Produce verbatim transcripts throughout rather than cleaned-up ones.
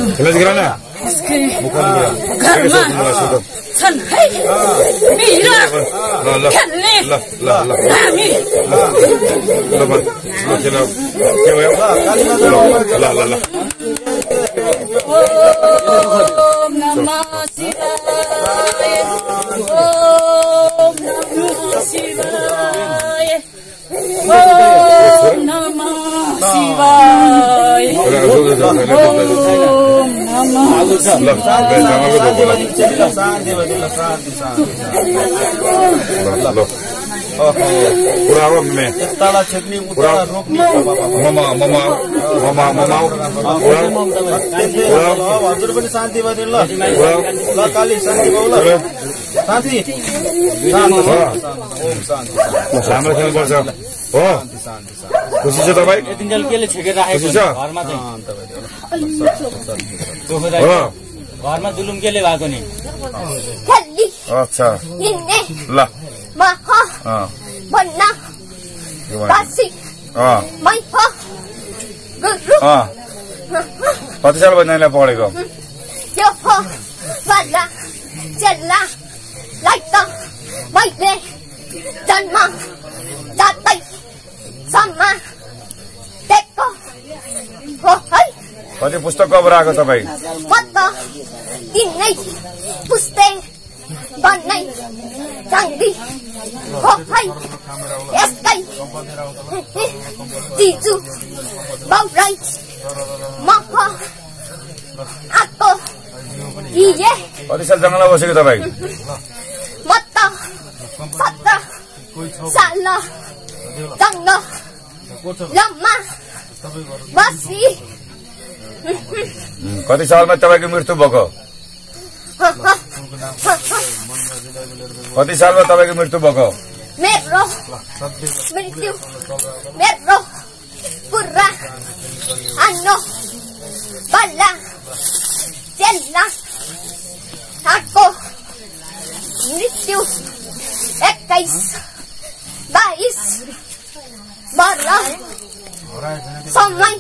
खेला गिरा ना छन् है मेरा खेल्ने हामी ओम नमः शिवाय ओम नमः शिवाय ओम नमः शिवाय ओम नमः पूरा में ताला छेक्ने पूरा ममा ममा ममा ममा पूरा हजुर पनि शान्ति भयो ल ल काली शान्ति भयो ल शान्ति ओम शान्ति राम्रो खेल्नुपर्छ हो खुसी छ तपाईँ यतिन्जेल केले छेकेर राखेको घरमा चाहिँ घरमा जुलुम केले भएको नि अच्छा ल भन्ना बासी मै गुरु कति साल भयो नानीलाई पढेको यो हो वाला चल्ला लाइट मैले जन्म जातै सम्म टेको हो है कति पुस्तक कवर आएको तपाईँ म त तिनै पुस्तक बन्नै चाहन्दी हो है यसकै जिजु बाउराई म आको इए कति साल जङ्गलमा बसेको तपाईँ म त सत्र साल जङ्गलमा बसी कति सालमा तपाईँको मृत्यु भएको कति सालमा तपाईँको मृत्यु भएको मेरो मृत्यु मेरो पुरा आनो बल्ला चेल्ला आको मृत्यु एक्काइस बाइस बाह्र समय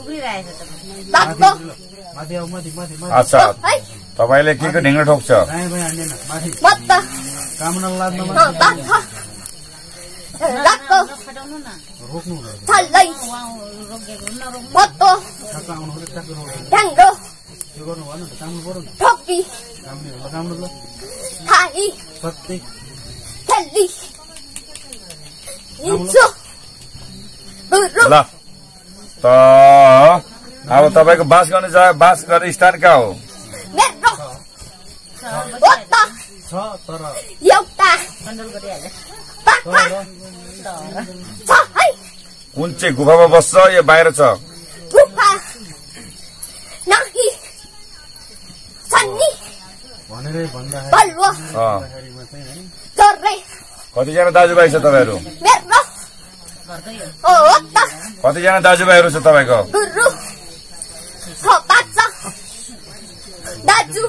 अच्छा तपाईँले के को ढिङ्गो ठोक्छ ल त अब तपाईँको बास गर्ने जग्गा बास गर्ने स्थान कहाँ हो कुन चाहिँ गुफामा बस्छ या बाहिर छ कतिजना दाजुभाइ छ तपाईँहरू कतिजना दाजुभाइहरू छ तपाईँको दाजु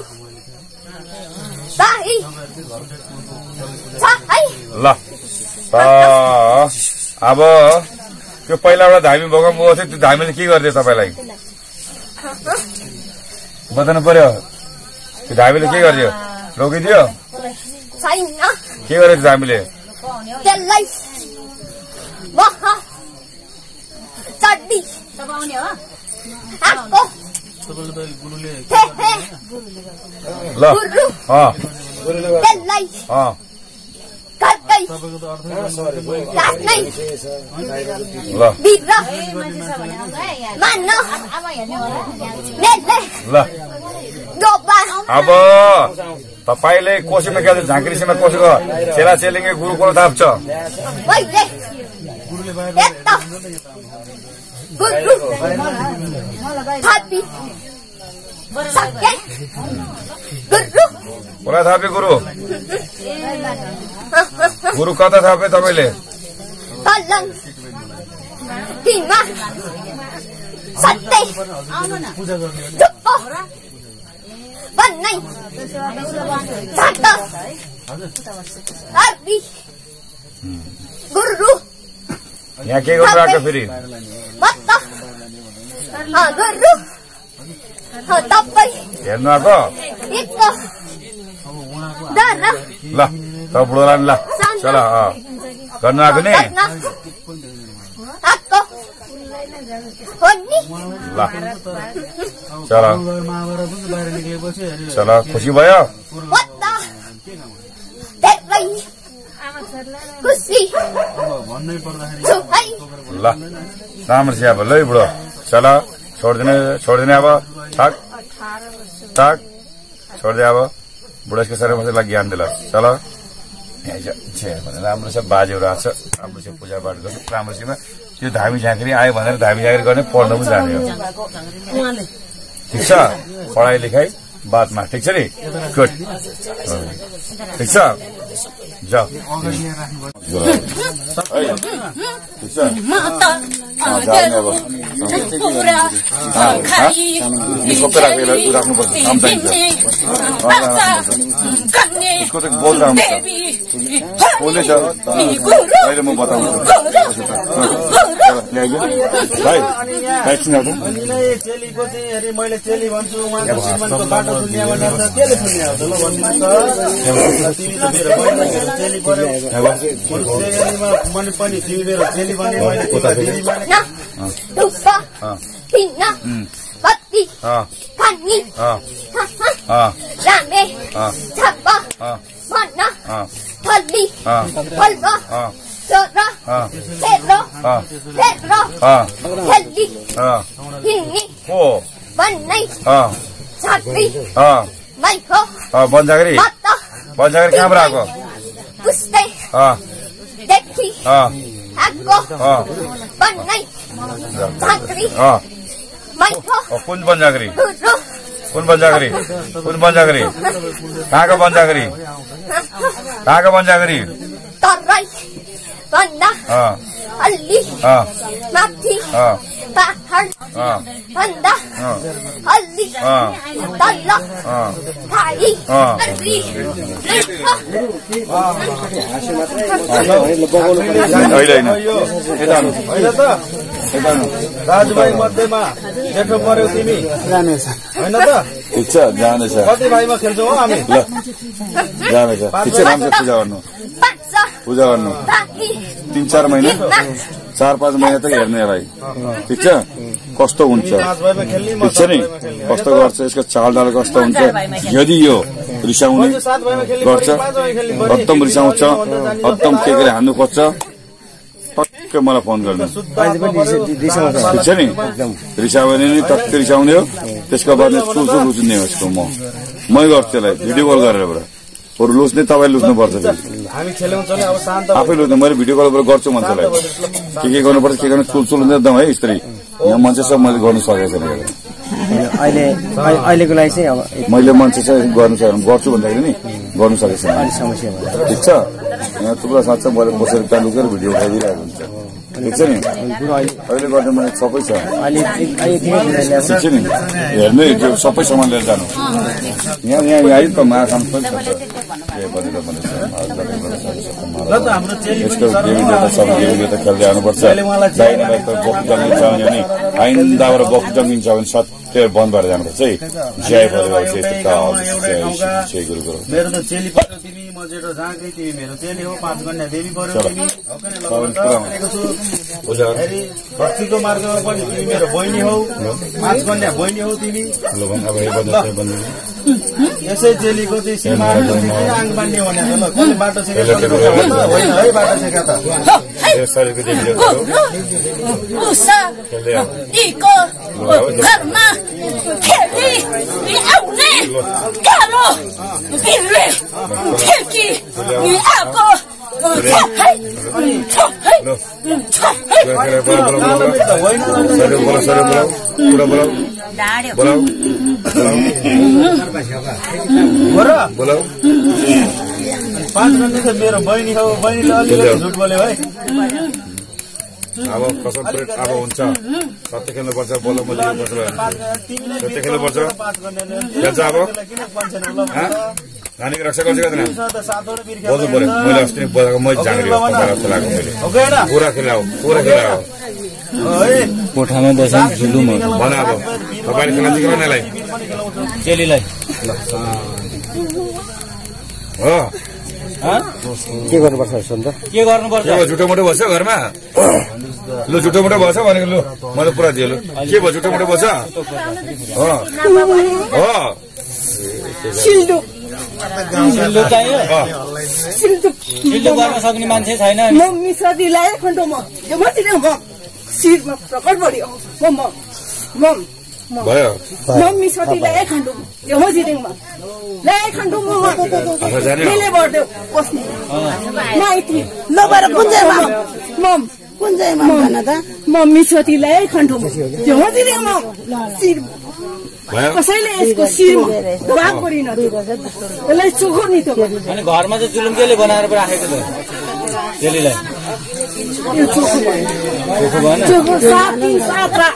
भाइ ल त अब त्यो पहिला एउटा धामी भूकम्प गएको थियो त्यो धामीले के गरिदियो तपाईँलाई बताउनु पर्यो त्यो धामीले के गरिदियो रोकिदियो के गर्यो त्यो धामीले त्यसलाई चड्डी आको ल त्यसलाई घरकै लाग्नै ल बिग्र मान ल अब तपाईँले कोसीमा खेल्छ झाँक्रीसीमा कोसीको चेला चेलिङ्गे गुरु को थाप्छ गुरु थापी सके गुरु पुरा थापे गुरु गुरु कता थापे तपाईँले तलङ तिमा सत्य ढुक्को भन्नै झाट अर्बी गुरु यहाँ के गर्नु आएको फेरि मत गुरु तपाईँ हेर्नु आएको एक डर ल त बुढोलाई ल चल गर्नु आएको नि आएको हो नि ल चल चल खुसी भयो धेरै खुसी ल राम्रो छ अब ल बुढो चल छोडिदिने छोडिदिने अब ठक ठक छोडिदिए अब बुढेसको सर मात्रै ज्ञान दिल चल राम्रो छ बाजेहरू आएको छ राम्रो छ पूजापाठ गर्नु राम्रोसँग त्यो धामी झाँक्री आयो भनेर धामी झाँक्री गर्ने पढ्न पनि जाने हो ठिक छ पढाइ लेखाइ बादमा ठिक छ नि गुड ठिक छ जाऊ राख्नुपर्छ काम चाहिन्छ उसको चाहिँ बोल राम्रो छ बोल्दैछ अहिले म बताउँछु भाइ चेलीको चाहिँ अरे मैले चेली भन्छु उहाँको श्रीमानको बाटो सुन्ने भनेर त्यसले सुन्ने हो ल भनिदिनु चेली पर्यो मैले पनि तिमी मेरो चेली भने मैले बत्ती खानी रामे छापा मन्ना थल्ली फल्वा चोरा तेरो तेरो थल्ली हिन्नी बन्नै छात्री माइको बन्जागरी बन्जागरी कहाँबाट आएको पुस्तै देखि आएको बन्नै छात्री माइको कुन बन्जागरी कुन बन्जागरी कुन बन्जागरी कहाँको बन्जागरी कहाँको बन्जागरी तराई भन्दा अलि माथि पहाड भन्दा अलि तल खाडी अलि दाजुभाइ मध्येमा जेठो पर्यो तिमी होइन त ठिक छ जानेछ कति भाइमा खेल्छौ हो हामी ल जानेछ ठिक छ राम्रो पूजा गर्नु पूजा गर्नु तीन चार महिना चार पाँच महिना त हेर्ने भाइ ठिक छ कस्तो हुन्छ ठिक छ नि कस्तो गर्छ यसको चालडाल कस्तो हुन्छ यदि यो रिसाउने गर्छ एकदम रिसाउँछ एकदम के गरे हान्नु खोज्छ टक्कै मलाई फोन गर्नु ठिक छ नि रिसायो भने नि टक्कै रिसाउने हो त्यसको बादमा चुचु लुच्ने हो यसको म मै गर्छु त्यसलाई भिडियो कल गरेर अरू लुच्ने तपाईँ लुच्नुपर्छ आफै लुच्ने मैले भिडियो कल गर्छु मान्छेलाई के के गर्नुपर्छ के गर्नु चुलचुल हुन्छ एकदम है स्त्री यहाँ मान्छे सब मैले गर्नु सकेको छैन अहिले अहिलेको लागि चाहिँ अब मैले मान्छे चाहिँ गर्नु सकेन गर्छु भन्दाखेरि नि गर्नु सकेको छैन समस्या भयो ठिक छ यहाँ थुप्रो साँच्चै मैले बसेर त्यहाँ लुकेर भिडियो उठाइदिइरहेको हुन्छ ठिक छ नि अहिले गर्ने मैले सबै छ ठिक छ नि हेर्नु त्यो सबै सामान लिएर जानु यहाँ यहाँ आयो त महाकाम पनि यसको देवी देवता सब देवी देवता खेल्दै आउनुपर्छ दाहिनेलाई त बोक्नु जङ्गिन्छ भने आइन्दाबाट बोक्नु जङ्गिन्छ भने सत्य बन्द भएर जानुपर्छ है जय भएर जय गुरु गुरु मेरो त चेली पर्यो तिमी म जेठो झाँक्री तिमी मेरो चेली हो पाँच कन्या देवी पर्यो तिमी भक्तिको मार्गमा पनि तिमी मेरो बहिनी हौ पाँच कन्या बहिनी हौ तिमी यसै चेलीको चाहिँ सीमा आङ बान्ने भने ल कसले बाटो सिकेको होइन है बाटो सिका त घरमा खेली आउने गाह्रो बिर्ले खिर्की आएको पाँच गन्ने त मेरो बहिनी हो बहिनीले अलिकति झुट बोल्यो है अब कसम अब हुन्छ सत्य खेल्नुपर्छ बोल म सत्य खेल्नुपर्छ खेल्छ अब नानीको रक्षा गर्छ गर्दैन सातवटा बिर्खे बोल्नु पर्यो मैले अस्ति नै बोलाएको मैले जाँगेर जस्तो लाग्यो मैले हो गएन पुरा खेला हो पुरा खेला हो है कोठामा बसेर झुलुम भन अब तपाईँले खेला चाहिँ गर्नेलाई चेलीलाई हो के गर्नुपर्छ सोध्दा के गर्नुपर्छ के भयो झुटो मोटो बस्छ घरमा लु झुटो मोटो बस्छ भनेको लु मैले पुरा दिएँ लु के भयो झुटो मोटो बस्छ हो हो सिल्डुक सिल्डो चाहियो सिल्डुक सिल्डो गर्न सक्ने मान्छे छैन म मिश्रदी ल्याए खण्डो म यो माथि नै म शिरमा प्रकट बढ्यो म म म भयो म मिश्रदी ल्याए खण्डो यो माथि नै म ल्याए खण्डो म मिले बढ्यो बस्ने माइती नभएर कुन चाहिँमा म कुन चाहिँमा भन त म मिश्रदी ल्याए खण्डो यो माथि नै म शिर भयो कसैले यसको शिरमा भाग गरिन यसलाई चोखो नि त अनि घरमा चाहिँ जुलुम केले बनाएर पो राखेको त चेलीलाई यो चोखो भयो चोखो भएन चोखो सात दिन सात रात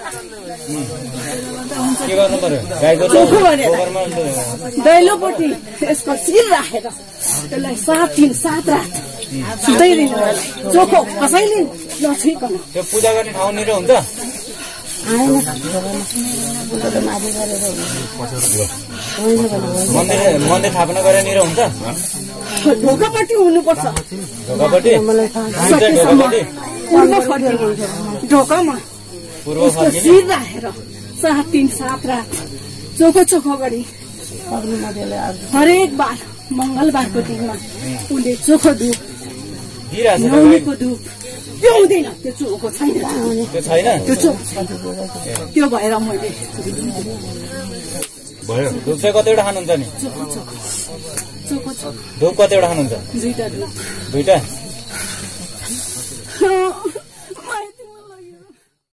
के गर्नु पर्यो गाईको चोखो भनेर गोबरमा दैलोपट्टि यसको शिर राखेर यसलाई सात दिन सात रात सुताइदिनु चोखो कसैले नछुइकन त्यो पूजा गर्ने ठाउँनिर हुन्छ मन्दिर मन्दिर स्थापना गरेर हुन्छ ढोकापट्टि हुनुपर्छ ढोकापट्टि सकेसम्म पूर्व फर्किनु ढोकामा पूर्व यसको फर्किने शिर राखेर सात दिन सात रात चोखो चोखो गरी हरेक बार मङ्गलबारको दिनमा उसले चोखो धुप दिइरहेछ नौनीको धुप त्यो हुँदैन त्यो चोखो छैन त्यो छैन त्यो चोखो छैन त्यो भएर मैले भयो धुप चाहिँ कतिवटा खानुहुन्छ नि चोखो चोखो चोखो चोखो धुप कतिवटा खानुहुन्छ दुईटा धुप दुईटा